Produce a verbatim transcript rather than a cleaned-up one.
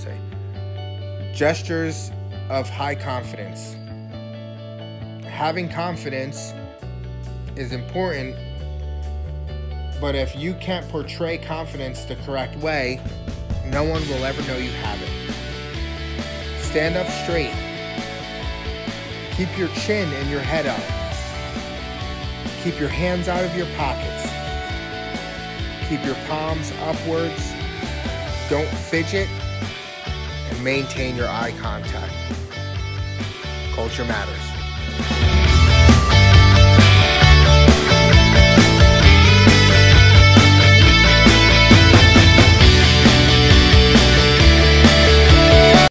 say. Gestures of high confidence. Having confidence is important, but if you can't portray confidence the correct way, no one will ever know you have it. Stand up straight. Keep your chin and your head up. Keep your hands out of your pockets. Keep your palms upwards. Don't fidget. And maintain your eye contact. Culture matters.